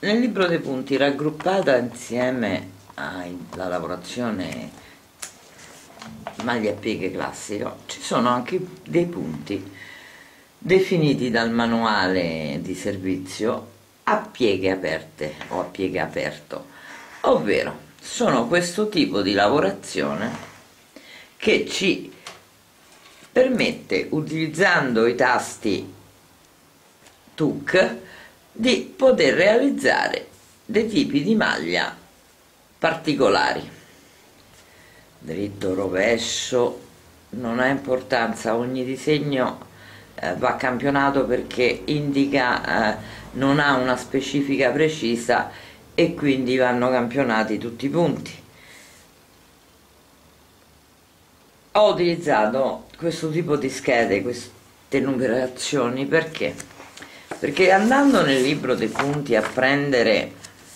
Nel libro dei punti, raggruppata insieme alla lavorazione maglia e pieghe classica, ci sono anche dei punti definiti dal manuale di servizio a pieghe aperte o a pieghe aperto, ovvero sono questo tipo di lavorazione che ci permette, utilizzando i tasti TUC, di poter realizzare dei tipi di maglia particolari. Dritto, rovescio, non ha importanza, ogni disegno va campionato perché indica, non ha una specifica precisa e quindi vanno campionati tutti i punti. Ho utilizzato questo tipo di schede, queste numerazioni, perché andando nel libro dei punti a prendere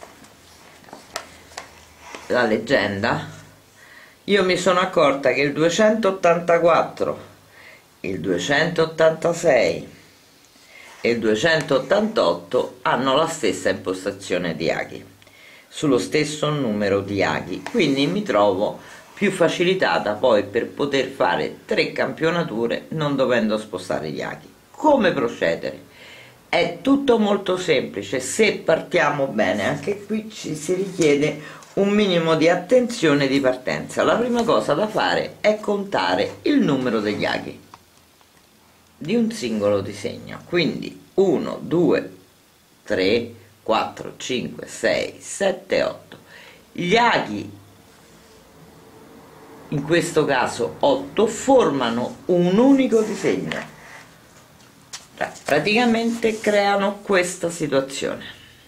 la leggenda, io mi sono accorta che il 284, il 286 e il 288 hanno la stessa impostazione di aghi, sullo stesso numero di aghi, quindi mi trovo più facilitata poi per poter fare 3 campionature non dovendo spostare gli aghi. Come procedere? È tutto molto semplice se partiamo bene. Anche qui ci si richiede un minimo di attenzione di partenza. La prima cosa da fare è contare il numero degli aghi di un singolo disegno, quindi 1, 2, 3, 4, 5, 6, 7, 8. Gli aghi, in questo caso 8, formano un unico disegno, praticamente creano questa situazione.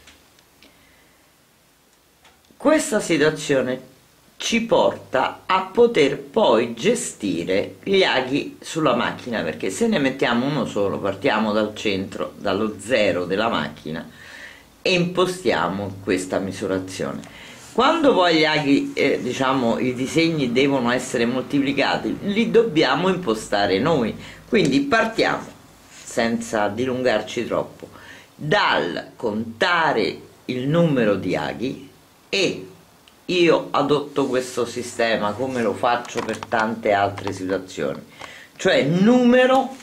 Questa situazione ci porta a poter poi gestire gli aghi sulla macchina, perché se ne mettiamo uno solo, partiamo dal centro, dallo 0 della macchina e impostiamo questa misurazione. Quando poi gli aghi, diciamo, i disegni devono essere moltiplicati, li dobbiamo impostare noi, quindi partiamo, senza dilungarci troppo, dal contare il numero di aghi, e io adotto questo sistema come lo faccio per tante altre situazioni, cioè numero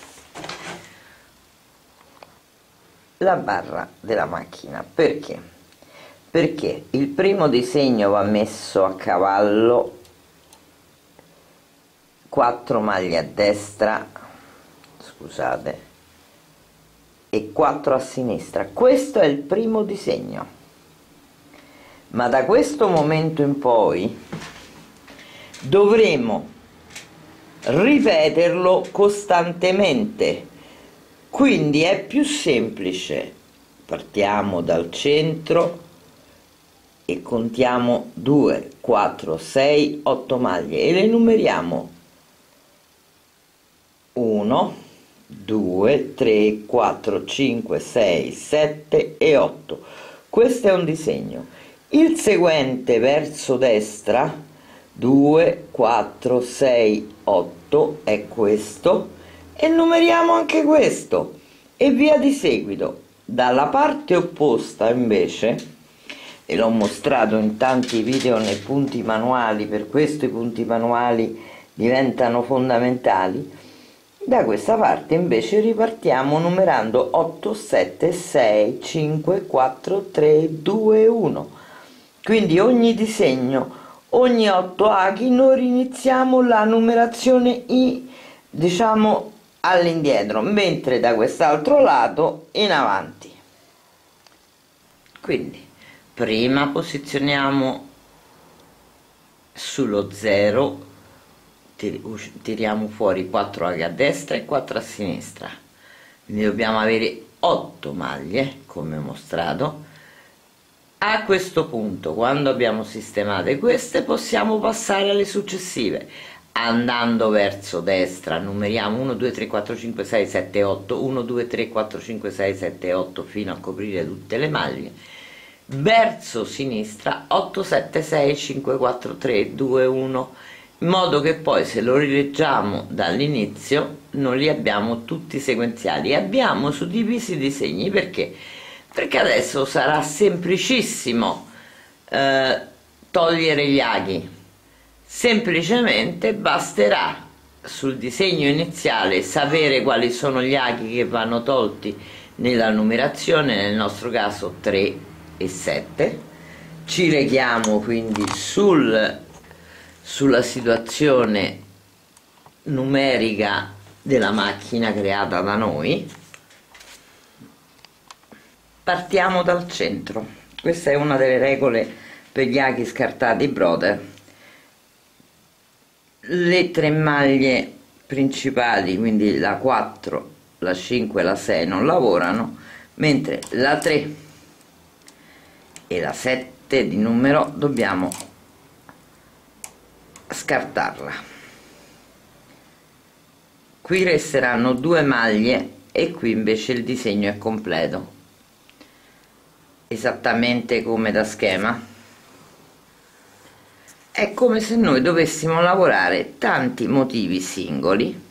la barra della macchina. Perché? Perché il primo disegno va messo a cavallo, 4 maglie a destra, scusate, e 4 a sinistra. Questo è il primo disegno, ma da questo momento in poi dovremo ripeterlo costantemente, quindi è più semplice. Partiamo dal centro e contiamo 2, 4, 6, 8 maglie e le numeriamo 1, 2, 3, 4, 5, 6, 7 e 8. Questo è un disegno. Il seguente verso destra, 2, 4, 6, 8, è questo, e numeriamo anche questo, e via di seguito. Dalla parte opposta invece, e l'ho mostrato in tanti video nei punti manuali, per questo i punti manuali diventano fondamentali, da questa parte invece ripartiamo numerando 8, 7, 6, 5, 4, 3, 2, 1. Quindi ogni disegno, ogni 8 aghi, noi riniziamo la numerazione diciamo all'indietro, mentre da quest'altro lato in avanti. Quindi prima posizioniamo sullo 0, tiriamo fuori 4 aghi a destra e 4 a sinistra, quindi dobbiamo avere 8 maglie come mostrato. A questo punto, quando abbiamo sistemate queste, possiamo passare alle successive. Andando verso destra numeriamo 1, 2, 3, 4, 5, 6, 7, 8, 1, 2, 3, 4, 5, 6, 7, 8 fino a coprire tutte le maglie. Verso sinistra 8, 7, 6, 5, 4, 3, 2, 1, in modo che poi se lo rileggiamo dall'inizio non li abbiamo tutti sequenziali. Abbiamo suddivisi i disegni perché perché adesso sarà semplicissimo togliere gli aghi. Semplicemente basterà sul disegno iniziale sapere quali sono gli aghi che vanno tolti nella numerazione, nel nostro caso 3 e 7. Ci leghiamo quindi sulla situazione numerica della macchina creata da noi. Partiamo dal centro. Questa è una delle regole per gli aghi scartati Brother. Le 3 maglie principali, quindi la 4, la 5 e la 6, non lavorano, mentre la 3 e la 7 di numero dobbiamo scartarla. Qui resteranno 2 maglie e qui invece il disegno è completo, esattamente come da schema. È come se noi dovessimo lavorare tanti motivi singoli.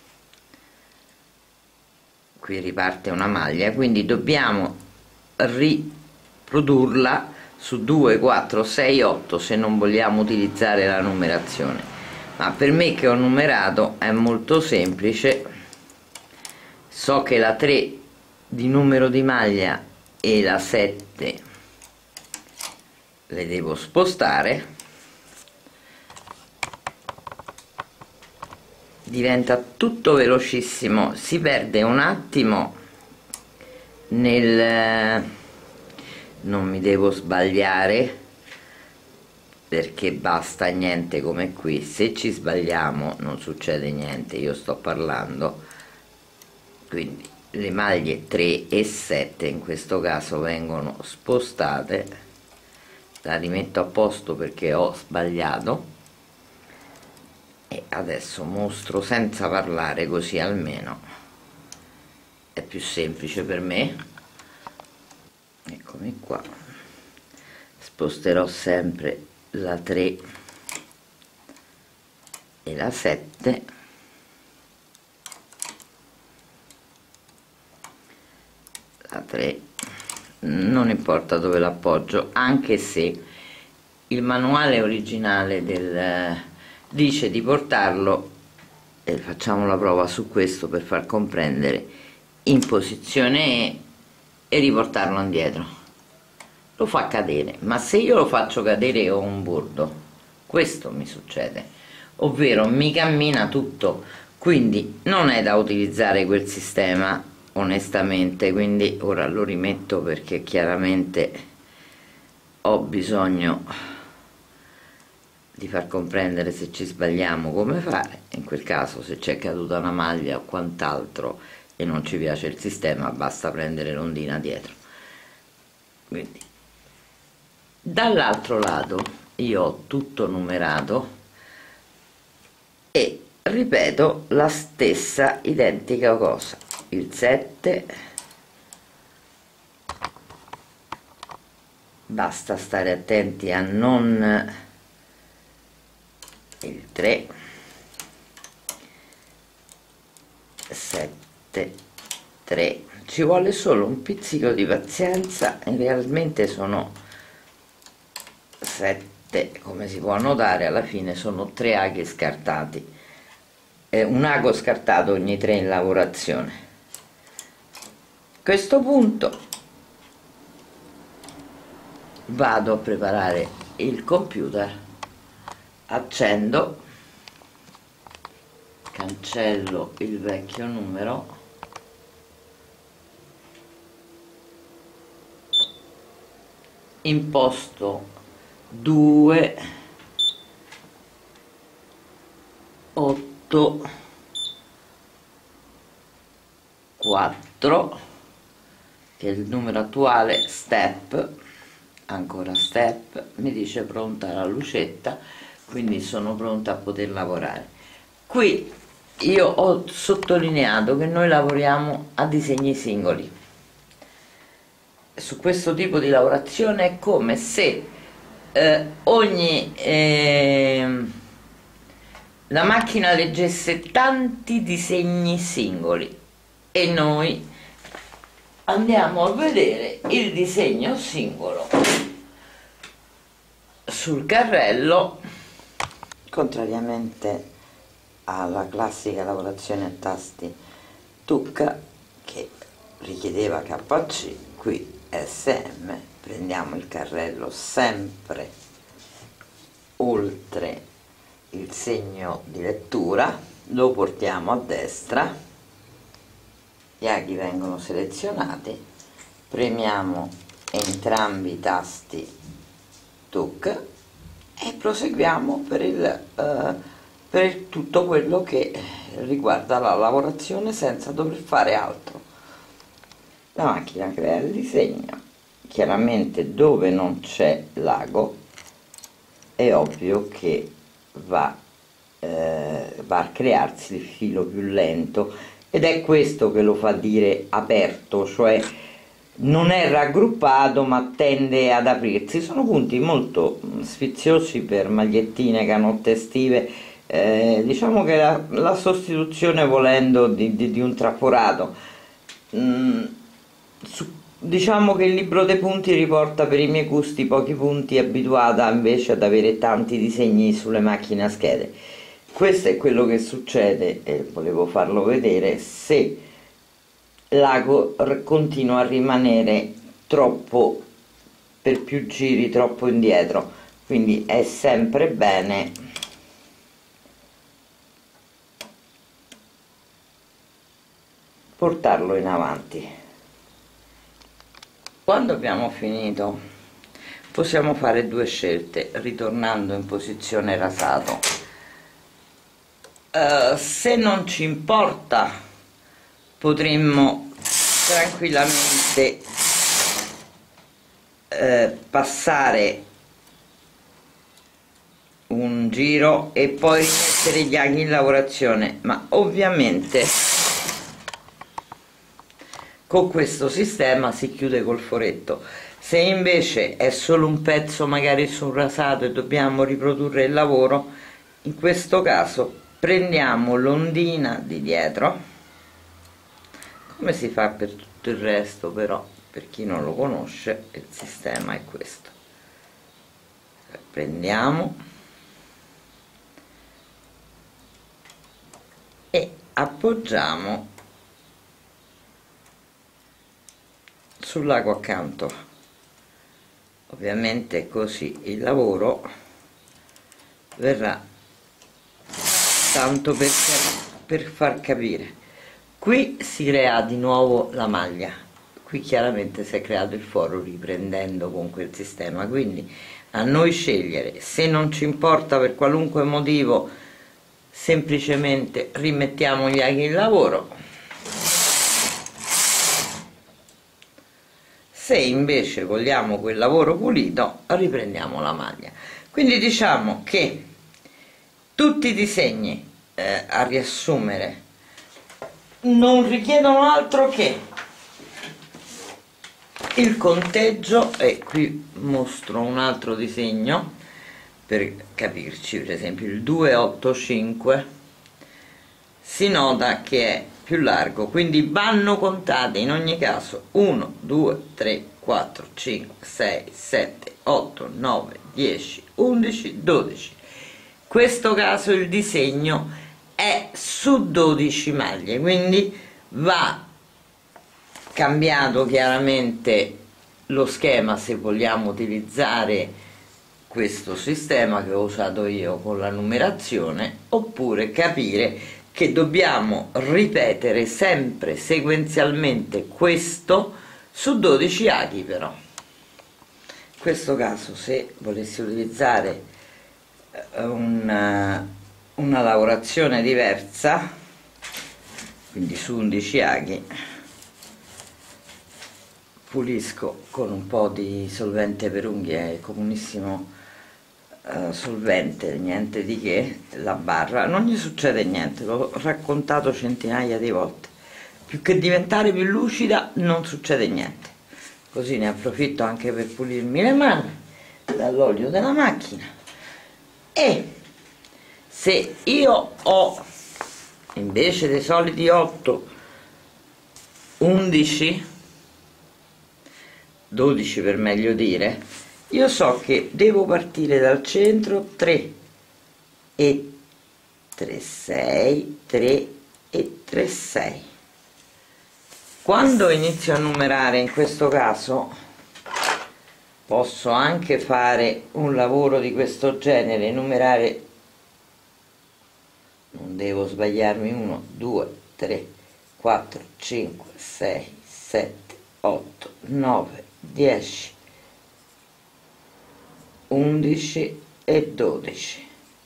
Qui riparte una maglia, quindi dobbiamo riprodurla su 2, 4, 6, 8 se non vogliamo utilizzare la numerazione. Ma per me che ho numerato è molto semplice. So che la 3 di numero di maglia e la 7 le devo spostare. Diventa tutto velocissimo, si perde un attimo nel non mi devo sbagliare, perché basta niente come qui. Se ci sbagliamo non succede niente, io sto parlando, quindi le maglie 3 e 7 in questo caso vengono spostate. La rimetto a posto perché ho sbagliato. E adesso mostro senza parlare, così almeno è più semplice per me. Eccomi qua. Sposterò sempre la 3 e la 7. La 3 non importa dove l'appoggio, anche se il manuale originale dice di portarlo, e facciamo la prova su questo per far comprendere, in posizione E e riportarlo indietro. Lo fa cadere, ma se io lo faccio cadere ho un bordo, questo mi succede, ovvero mi cammina tutto, quindi non è da utilizzare quel sistema onestamente. Quindi ora lo rimetto perché chiaramente ho bisogno di far comprendere, se ci sbagliamo, come fare. In quel caso, se c'è caduta una maglia o quant'altro e non ci piace il sistema, basta prendere l'ondina dietro. Quindi dall'altro lato io ho tutto numerato e ripeto la stessa identica cosa. Il 7, basta stare attenti a non, il 3, 7, 3, ci vuole solo un pizzico di pazienza, e realmente sono 7, come si può notare. Alla fine sono 3 aghi scartati, un ago scartato ogni 3 in lavorazione. A questo punto vado a preparare il computer, accendo, cancello il vecchio numero, imposto 2, 8, 4, che è il numero attuale, step, ancora step, mi dice pronta la lucetta, quindi sono pronta a poter lavorare. Qui io ho sottolineato che noi lavoriamo a disegni singoli. Su questo tipo di lavorazione è come se la macchina leggesse tanti disegni singoli e noi andiamo a vedere il disegno singolo sul carrello. Contrariamente alla classica lavorazione a tasti tucca che richiedeva KC, qui SM, prendiamo il carrello sempre oltre il segno di lettura, lo portiamo a destra, gli aghi vengono selezionati, premiamo entrambi i tasti tucca e proseguiamo per tutto quello che riguarda la lavorazione senza dover fare altro. La macchina crea il disegno, chiaramente dove non c'è l'ago è ovvio che va a crearsi il filo più lento, ed è questo che lo fa dire aperto, cioè non è raggruppato ma tende ad aprirsi. Sono punti molto sfiziosi per magliettine, canotte estive. Diciamo che la sostituzione, volendo, di un traforato. Diciamo che il libro dei punti riporta per i miei gusti pochi punti, abituata invece ad avere tanti disegni sulle macchine a schede. Questo è quello che succede, e volevo farlo vedere, se l'ago continua a rimanere troppo, per più giri, troppo indietro. Quindi è sempre bene portarlo in avanti. Quando abbiamo finito possiamo fare due scelte ritornando in posizione rasato. Se non ci importa potremmo tranquillamente passare un giro e poi rimettere gli aghi in lavorazione, ma ovviamente con questo sistema si chiude col foretto. Se invece è solo un pezzo magari sul rasato e dobbiamo riprodurre il lavoro, in questo caso prendiamo l'ondina di dietro, come si fa per tutto il resto, però per chi non lo conosce il sistema è questo. Prendiamo e appoggiamo sull'ago accanto, ovviamente così il lavoro verrà, tanto per far capire. Qui si crea di nuovo la maglia, qui chiaramente si è creato il foro riprendendo con quel sistema, quindi a noi scegliere. Se non ci importa per qualunque motivo, semplicemente rimettiamo gli aghi in lavoro. Se invece vogliamo quel lavoro pulito, riprendiamo la maglia. Quindi diciamo che tutti i disegni, a riassumere, non richiedono altro che il conteggio, e qui mostro un altro disegno per capirci. Per esempio il 285 si nota che è più largo, quindi vanno contate in ogni caso 1 2 3 4 5 6 7 8 9 10 11 12. In questo caso il disegno è su 12 maglie, quindi va cambiato chiaramente lo schema se vogliamo utilizzare questo sistema che ho usato io con la numerazione, oppure capire che dobbiamo ripetere sempre sequenzialmente questo su 12 aghi. Però in questo caso, se volessi utilizzare una lavorazione diversa, quindi su 11 aghi, pulisco con un po' di solvente per unghie, comunissimo solvente, niente di che, la barra, non gli succede niente, l'ho raccontato centinaia di volte. Più che diventare più lucida non succede niente. Così ne approfitto anche per pulirmi le mani dall'olio della macchina. E se io ho invece dei soliti 8 11, 12 per meglio dire, io so che devo partire dal centro 3 e 3 6 3 e 3 6. Quando inizio a numerare, in questo caso posso anche fare un lavoro di questo genere, numerare, non devo sbagliarmi, 1 2 3 4 5 6 7 8 9 10 11 e 12.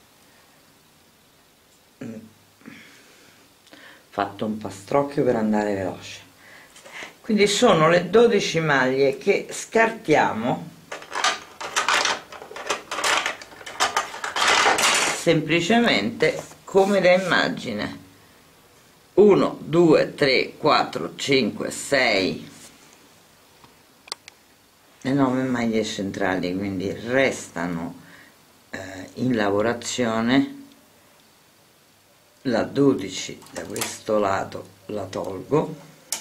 Fatto un pastrocchio per andare veloce. Quindi sono le 12 maglie che scartiamo semplicemente come da immagine. 1 2 3 4 5 6 le 9 maglie centrali, quindi restano in lavorazione. La 12 da questo lato la tolgo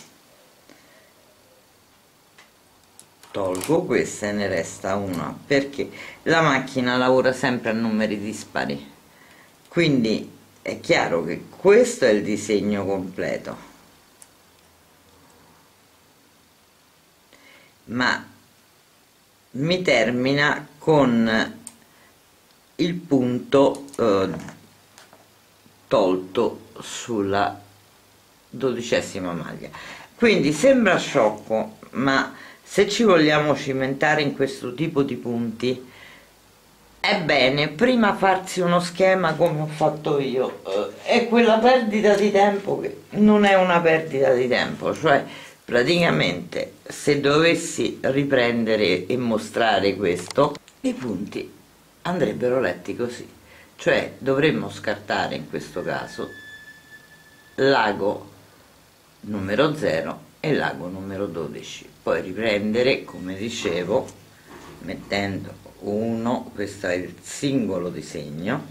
questa e ne resta una, perché la macchina lavora sempre a numeri dispari, quindi è chiaro che questo è il disegno completo, ma mi termina con il punto tolto sulla 12ª maglia. Quindi sembra sciocco, ma se ci vogliamo cimentare in questo tipo di punti è bene prima farsi uno schema come ho fatto io. È quella perdita di tempo che non è una perdita di tempo, cioè praticamente se dovessi riprendere e mostrare questo, i punti andrebbero letti così, cioè dovremmo scartare in questo caso l'ago numero 0 e l'ago numero 12, poi riprendere come dicevo mettendo 1, questo è il singolo disegno,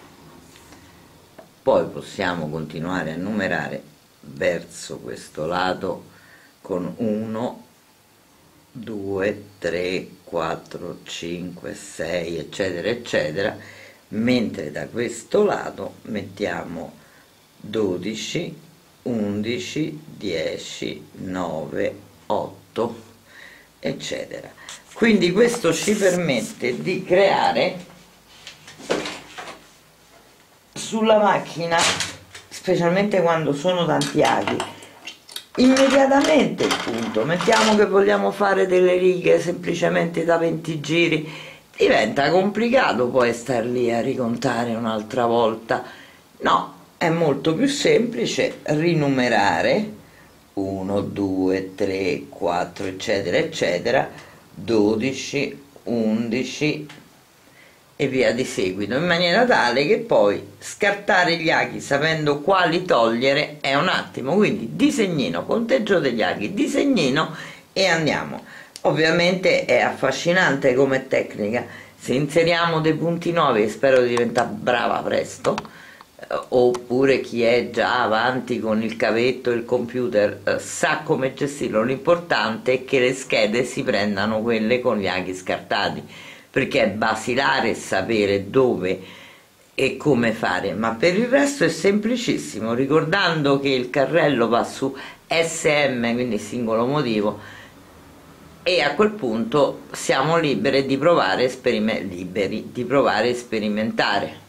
poi possiamo continuare a numerare verso questo lato con 1 2 3 4 5 6 eccetera eccetera, mentre da questo lato mettiamo 12 11 10 9 8 eccetera. Quindi questo ci permette di creare sulla macchina, specialmente quando sono tanti aghi, immediatamente il punto. Mettiamo che vogliamo fare delle righe semplicemente da 20 giri, diventa complicato poi star lì a ricontare un'altra volta. No, è molto più semplice rinumerare 1 2 3 4 eccetera eccetera, 12 11 e via di seguito, in maniera tale che poi scartare gli aghi sapendo quali togliere è un attimo. Quindi disegnino, conteggio degli aghi, disegnino e andiamo. Ovviamente è affascinante come tecnica, se inseriamo dei punti nuovi, e spero di diventare brava presto, oppure chi è già avanti con il cavetto e il computer sa come gestirlo. L'importante è che le schede si prendano quelle con gli aghi scartati, perché è basilare sapere dove e come fare, ma per il resto è semplicissimo, ricordando che il carrello va su SM, quindi singolo motivo, e a quel punto siamo liberi di provare, liberi di provare e sperimentare.